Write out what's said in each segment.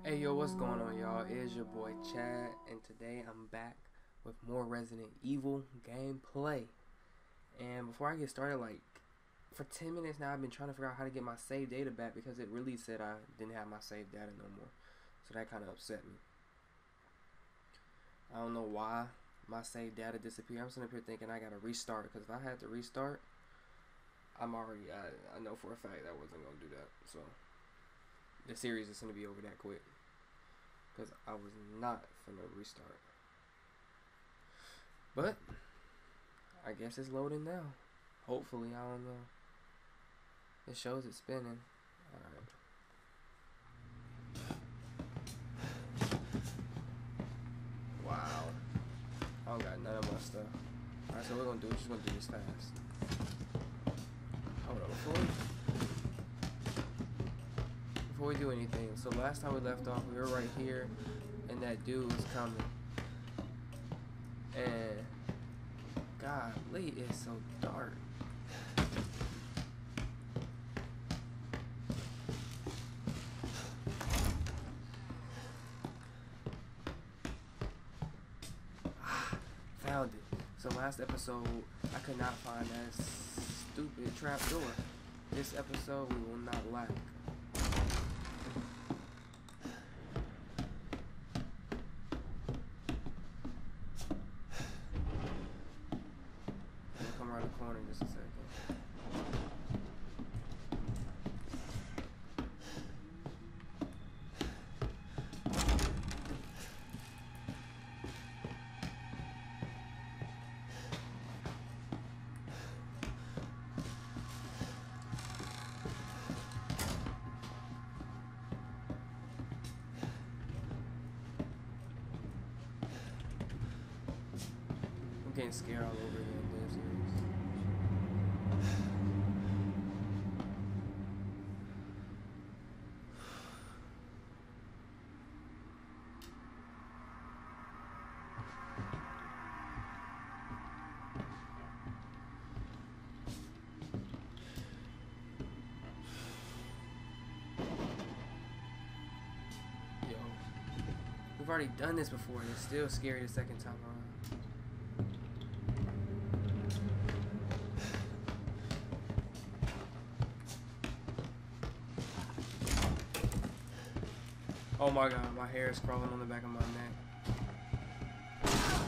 Hey yo, what's going on, y'all? It is your boy Chad, and today I'm back with more Resident Evil gameplay. And before I get started, for 10 minutes now, I've been trying to figure out how to get my save data back because it really said I didn't have my save data no more. So that kind of upset me. I don't know why my save data disappeared. I'm sitting up here thinking I gotta restart, because if I had to restart, I know for a fact I wasn't gonna do that. So the series is gonna be over that quick, because I was not finna restart. But I guess it's loading now. Hopefully, I don't know. It shows it spinning. Alright. Wow. I don't got none of my stuff. Alright, so what we're gonna do is just gonna do this fast. Hold on, before we do anything, so last time we left off, we were right here, and that dude was coming. And golly, it's so dark. Found it. So last episode, I could not find that stupid trap door. This episode, we will not lack. Around the corner in just a second. I'm getting scared all over again. We've already done this before, and it's still scary the second time around. Oh my god, my hair is crawling on the back of my neck.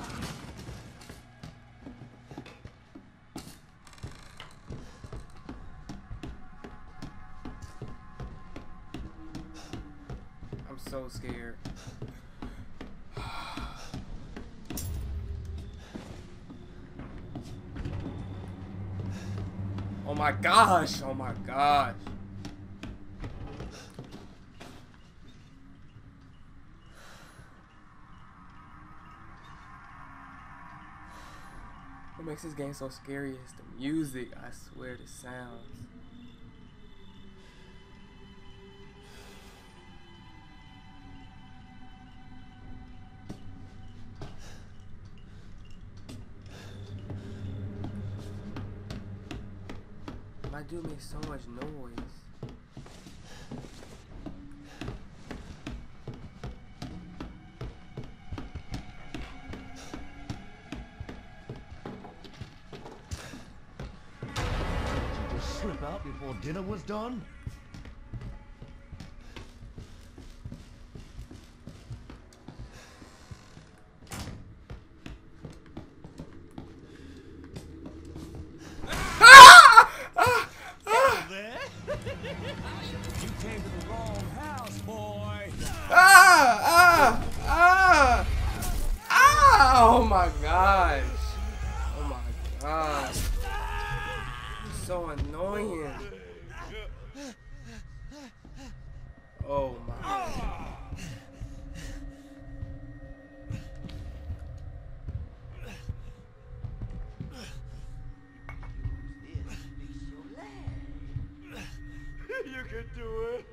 I'm so scared. Oh my gosh! Oh my gosh! What makes this game so scary is the music. I swear, the sounds. My dude makes so much noise. Did you just slip out before dinner was done? You came to the wrong house, boy. Oh my gosh. Oh my gosh. So annoying. Oh my god. You can do it.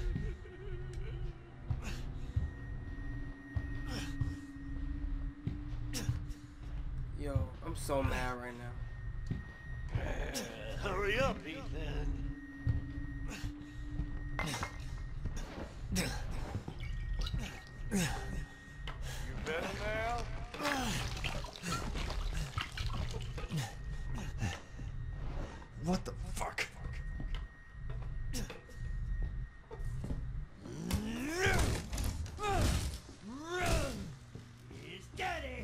Yo, I'm so mad right now. Hurry up, Ethan. You better now? What the fuck? He's steady.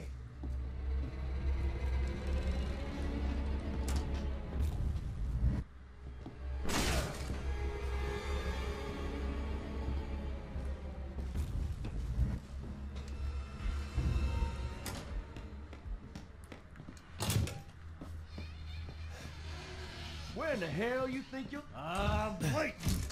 Where in the hell you think you're... Wait.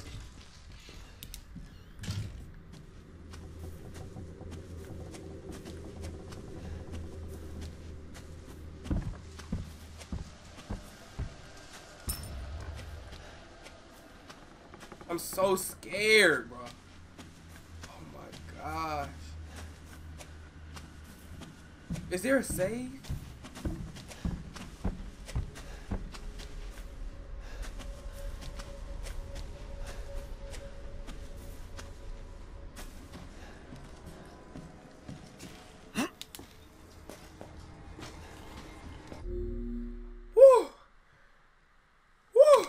I'm so scared, bro. Oh my gosh. Is there a save? Woo! Woo!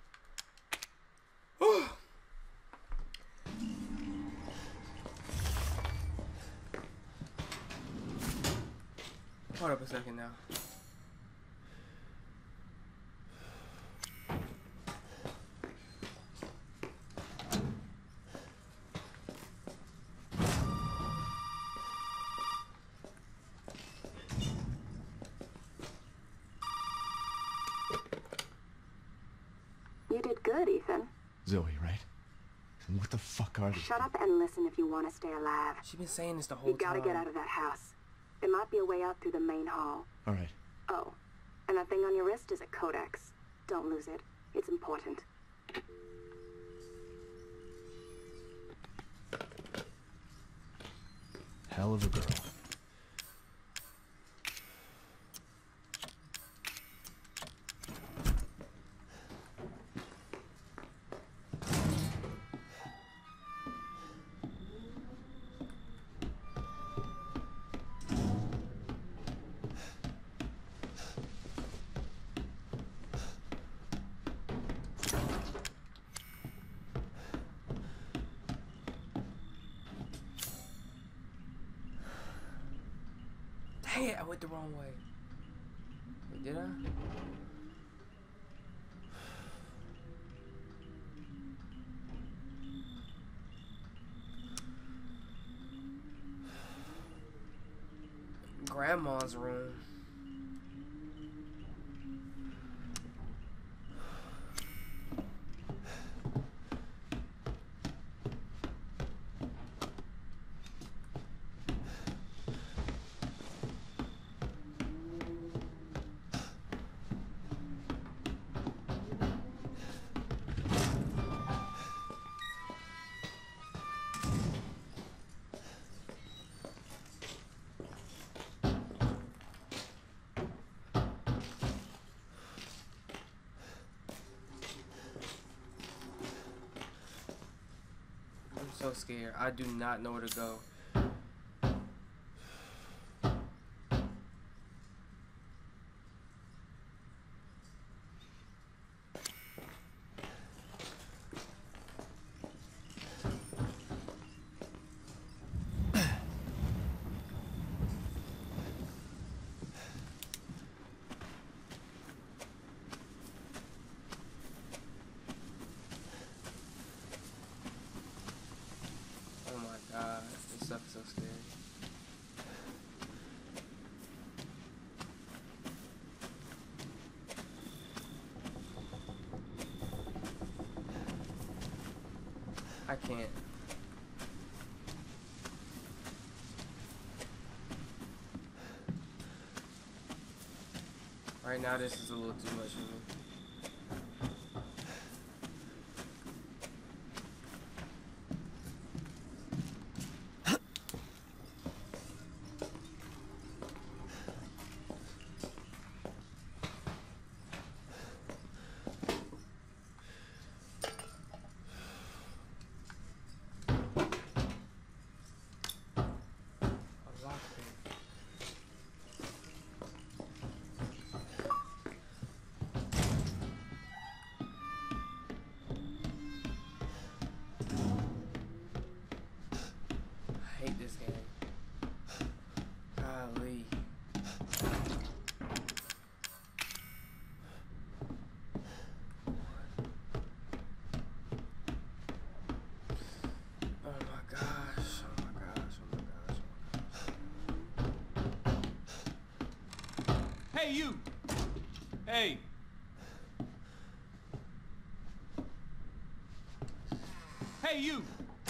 Woo! Hold up a second now. You did good, Ethan. Zoe, right? And what the fuck are these? Shut up and listen if you want to stay alive. She's been saying this the whole You gotta time. get out of that house. There might be a way out through the main hall. All right. Oh, and that thing on your wrist is a codex. Don't lose it. It's important. Hell of a girl. Dang it, I went the wrong way. Wait, did I? Grandma's room. I'm so scared. I do not know where to go. Oh my god, this stuff is so scary. I can't. Right now, this is a little too much for me. Hey, you! Hey! Hey, you!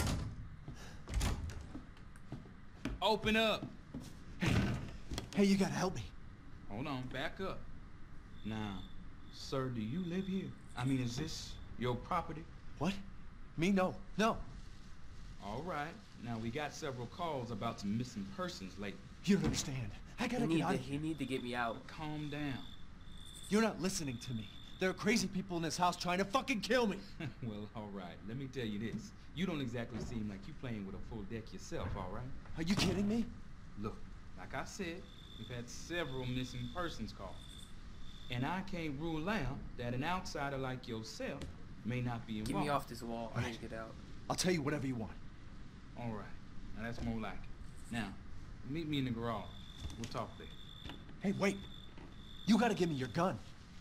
Open up! Hey, you gotta help me. Hold on, back up. Now, sir, do you live here? I mean, is this your property? What? Me? No. No. All right. Now, we got several calls about some missing persons lately. You don't understand. I gotta get out of here. He need to get me out. Calm down. You're not listening to me. There are crazy people in this house trying to fucking kill me. Well, all right. Let me tell you this. You don't exactly seem like you playing with a full deck yourself, all right? Are you kidding me? Look, like I said, we've had several missing persons calls. And I can't rule out that an outsider like yourself may not be involved. Get me off this wall. I need to get out. I'll tell you whatever you want. All right. Now, that's more like it. Now, meet me in the garage. We'll talk there. Hey, wait. You gotta give me your gun.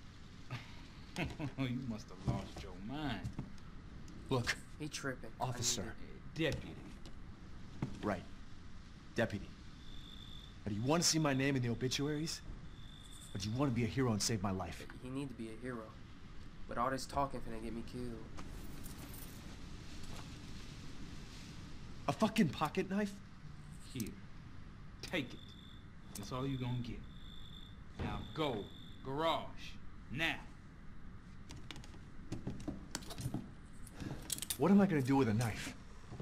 You must have lost your mind. Look, He tripping. officer. Deputy. Right. Deputy. Now, do you want to see my name in the obituaries? Or do you want to be a hero and save my life? He need to be a hero. But all this talking finna get me killed. A fucking pocket knife? Here. Take it. That's all you're gonna get. Now go. Garage. Now. What am I gonna do with a knife?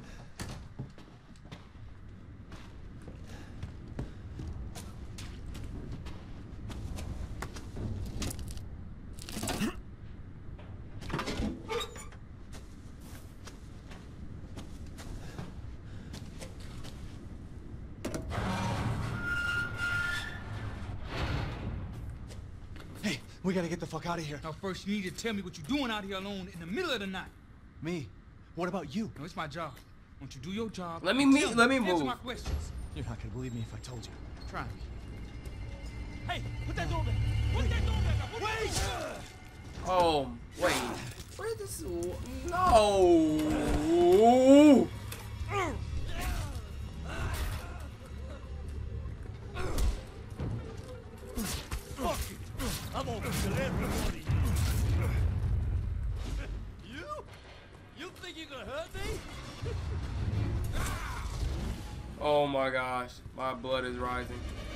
Hey, we gotta get the fuck out of here. Now first you need to tell me what you're doing out here alone in the middle of the night. Me? What about you? No, it's my job. Won't you do your job? Let me and meet- tell let me answer move. my questions. You're not gonna believe me if I told you. Try me. Hey, put that door back. Put that door back up. Wait! Oh, wait. Where this? No. Fuck it. I'm gonna kill everybody. You? You think you gonna hurt me? Oh my gosh, my blood is rising.